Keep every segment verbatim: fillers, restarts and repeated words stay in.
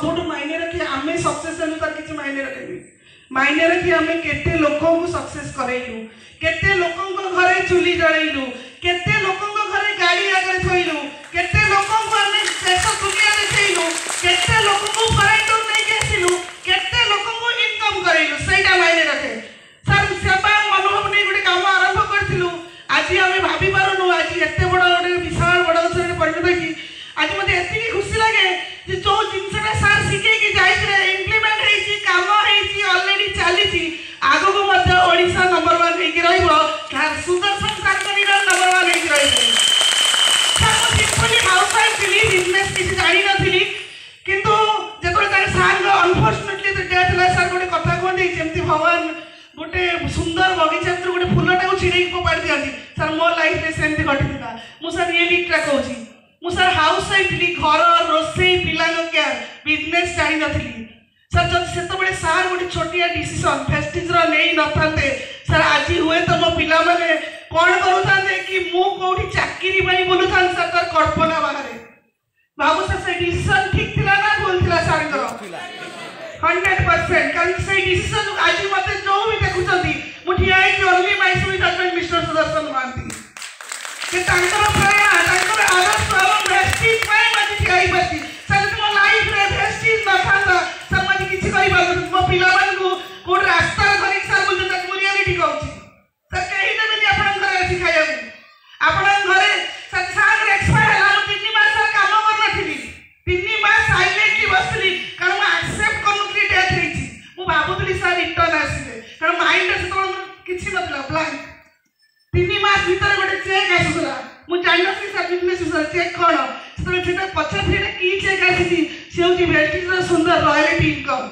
सबुठ मायने रखी आम सक्सेस हेलु तार किसी मायने रखेनि मायने रखी आम केते लोक को सक्सेस करैलु केते लोक घरे चुली जलैलु केते लोक घरे गाड़ी आगे थोइलु केते लोक को आम देश दुनिया देखैलु केते लोक को फरेटो नै गेसिलु केते लोक को इनकम करैलु सेटा मायने रखे सर सेवा मनोभाव नै गुटे काम आरंभ करथिलु आज आम भाभी पारुनु आज एते बड़ गोटे विशाल बड़ गछरे परिणत की आज मते एति खुशी लागे जे जो जिनसटा सर सिखे कि जाइले इंप्लीमेंट हेची काम हेची ऑलरेडी चाली छी आगो को मध्य ओडिसा नंबर वन हे कि रहइबो सर सुदर्शन कंपनी रो नंबर वन हे कि रहइबो सर मो सिंपली हाउस वाइफ थी बिजनेस किसी जानि नथिली किंतु जेतोले तार सार अनफॉर्चूनेटली डेथ ला सर गोटे कथा कहते जेमती भगवान गोटे सुंदर बगीचा गोटे फुलटा को छिड़े फोपाड़ दियंती सर मो लाइफ रे सेमती घटिथिला मु सर रियली ट्रा कहूची मु सर हाउस वाइफ थी घर रोसई पिला केयर बिजनेस जानी नथिली सर जब सेत बड़े सार गोटे छोटिया डिसीजन फेस्टिज रो नै नथांते सर आज हुए तो मो पिला माने कोन करूथांते कि मु कोठी चाकरी पई बोलुथां सर तर कल्पना बाहरे बाबू सर से डिसीजन ठीक थिला ना भूल थिला सर करो हंड्रेड परसेंट कारण से डिसीजन आज मते जो भी देखुछंती मुठिया कि only my sweet husband mister Sudarshan Mohanty के तांकर प्रया तांकर आदर्श और वेस्टिज में मते थियाई बती सर तुम लाइफ रे वेस्टिज न थांदा सर मते किछि कहि बाबू मो पिला मान को को रास्ता धरि सर बुझ तक मु रियलिटी कहूची सर कहि देबेनी आपन घर अछि खाया आपन घरे सर सागर एक्सपायर हला मु तीन मास सर काम कर नथिली तीन मास साइलेंटली बसली कारण मु एक्सेप्ट करनुली डेथ हेची मु बाबुतली सर रिटर्न आसीले कारण माइंड से तो किछि नथला ब्लैंक तीन मास भीतर गोटे चेक आसुला मु जाननथि सर बिजनेस सर चेक कोन तो सेटा पछा फिरे की चेक आसी सेउची वेल्टिज रो सुंदर रॉयल्टी इनकम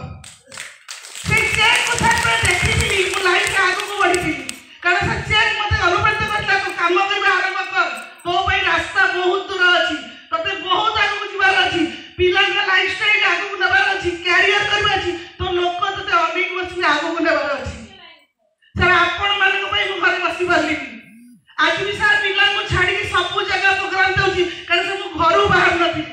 से चेक को सर देखिली मु लाइफ आगु को बढ़िली कारण सर चेक मते अनुप्राणित करला को काम करबा आरंभ कर तो भाई रास्ता बहुत दूर अछि तते बहुत आगु जीवार अछि पिला का लाइफस्टाइल आगु नबार अछि कैरियर करबा अछि तो लोक तते अनेक वर्ष आगु नबार अछि सर आपण मान को भाई मु घरे बसी परली आज भी सर पिला को छाड़ी के सब जगह प्रोग्राम देउची कारण से मु घरु बाहर नथि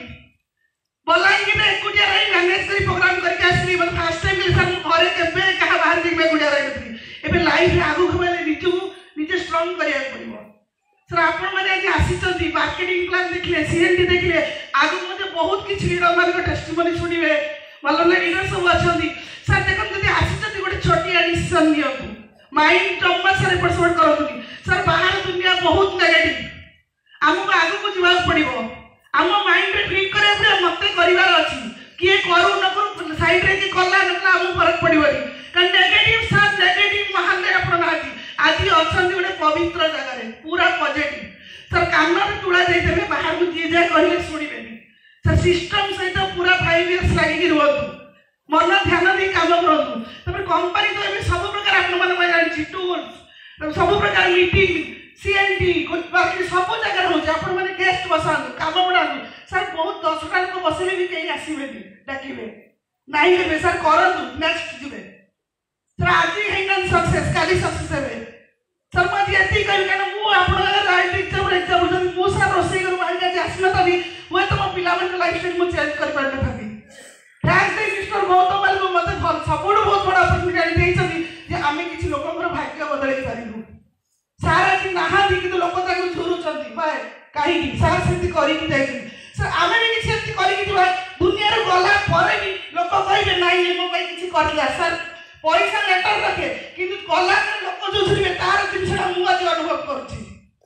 बोलांगी ने एकुटिया रही मैनेज करी प्रोग्राम करके आसली मतलब फर्स्ट टाइम के सर मु घरे केबे कहा बाहर दिख में गुडिया रही नथि एबे लाइफ रे आगु खबले निजु निजे स्ट्रांग करिया पड़िबो सर आपण माने आज आसीचंती मार्केटिंग प्लान देखले सीएनडी देखले आगु मते बहुत किछ लीडर मान को टेस्टिमोनी सुनिबे मल्ल लीडर सब अछंती सर देखन जदी आसीचंती गोटे छोटी डिसीजन नियतु माइंड जम्मा सर परसेंट करथुनी सर बाहर दुनिया बहुत नेगेटिव हमको आगु को जीवा पड़िबो हम माइंड रे ठीक करे पड़े मते करिवार अछि किए करू न करू साइड रे कि कला नकला हम फरक पड़िबनी का नेगेटिव सर नेगेटिव महान रे अपन आछि आज अछंती गोटे पवित्र जगह रे पूरा पॉजिटिव सर काम रे तुळा जाई देबे बाहर को जे जे कहले सुनिबेनी सर सिस्टम सहित पूरा फाइव इयर्स लागि रहतु मन ध्यान दे काम करतु तब कंपनी तो एबे सब प्रकार अपन मन में जानि टूल्स सब प्रकार मीटिंग सीएनडी कुछ बाकी सब जगह हो जा अपन माने गेस्ट बसानु काम बडानु सर बहुत दस टा को बसले भी कहीं आसीबेनी डाकिबे नाही करबे सर करतु नेक्स्ट जिबे सर आज हेनन सक्सेस काली सक्सेस हेबे सर मजे एती कहि कारण मु अपन राइट एग्जाम एग्जाम मु सर रोसई कर मार के आसना तभी वो तो मो पिला मन लाइफस्टाइल मु चेंज कर पार नथबी thanks to mister Gautam Babu मते सबुठ बहुत बड़ा अपॉर्चुनिटी देइछथि जे आमे किछि लोकंकर भाग्य बदलै पारिबु सारा कि नाहा दी कि लोक ताको झुरुछथि बाय काहे कि सारा सेति करि कि जाइछथि सर आमे भी किछि सेति करि कि दिबा दुनिया रे गला परे भी लोक कहिबे नाही ए मोबाइल किछि करला सर पैसा लेटर रखे किंतु कला के लोक जो झुरिबे तार जिनसडा मु आज अनुभव करछि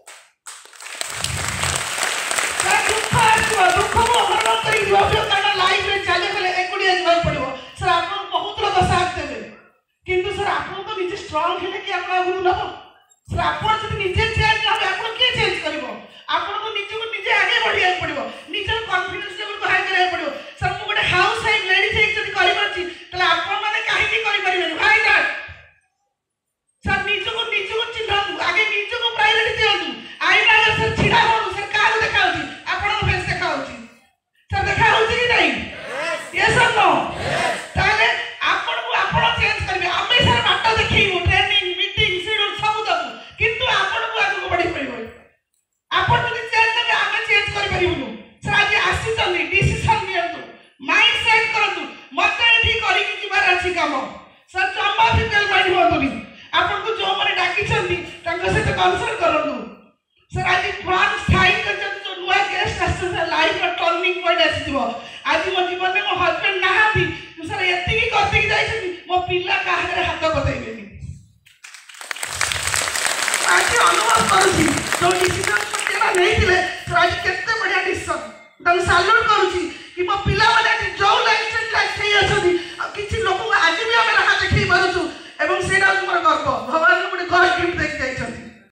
सर दुख आछो दुख मो हरण करि दियो कारण लाइफ रे चले गले एकुडिया जीवा पड़िबो सर आपन बहुत लोग साथ देबे किंतु सर आपन तो निजे स्ट्रांग हेले कि आपन आगु न सर आपन जति निजे चेंज होबे आपन के चेंज करबो आपन को निजे को निजे आगे बढ़िया पड़िबो निजे कॉन्फिडेंस लेवल को हाई करिया पड़िबो सर मु गोटे हाउस वाइफ लेडी से जति करि परछि तले आपन माने काहे कि करि परिबेनी भाई दैट सर निजे को निजे को ଆପ୍ରିସିଏଟ୍ କରନ୍ତୁ ମତେ ଏଠି କରିକି ଯିବାର ଅଛି କାମ ସାର୍ ଜମା ଫିମେଲ ମାଇଣ୍ଡ ହୁଅନ୍ତୁନି ଆପଣଙ୍କୁ ଯେଉଁମାନେ ଡାକିଛନ୍ତି ତାଙ୍କ ସହିତ କନସଲ୍ଟ କରନ୍ତୁ ସାର୍ ଆଜି ପ୍ଲାନ୍ ସ୍ଥାୟୀ କରିଛନ୍ତି ଯେଉଁ ନୂଆ ଗେଷ୍ଟ ଆସିଛନ୍ତି ଲାଇଫର ଟର୍ଣ୍ଣିଂ ପଏଣ୍ଟ ଆସିଯିବ ଆଜି ମୋ ଜୀବନରେ ମୋ ହଜବେଣ୍ଡ ନାହାନ୍ତି ସାର୍ ଏତିକି କରିଦେଇକି ଯାଇଛନ୍ତି ମୋ ପିଲା କାହା ଆଗରେ ହାତ ବତେଇବେନି ଆଜି ଅନୁଭବ କରୁଛି ଯେଉଁ ଡିସିସନ୍ ନେଇଥିଲେ ସାର୍ ଆଜି କେତେ ବଢ଼ିଆ ଡିସିସନ୍ ତାଙ୍କୁ ସାଲ୍ୟୁଟ୍ କରୁଛି कि मो पिलाମାନେ ଆଜି ଯେଉଁ ଲାଇଫଷ୍ଟାଇଲ୍ ଦେଖେଇ ଅଛନ୍ତି ଆଉ କିଛି ଲୋକଙ୍କୁ ଆଜି ବି ଆମେ ରାହା ଦେଖେଇ ପାରୁଛୁ ଏବଂ ସେଇଟା ହେଉଛି ମୋର ଗର୍ବ ଭଗବାନଙ୍କୁ ଗୋଟେ ଗଡ୍ ଗିଫ୍ଟ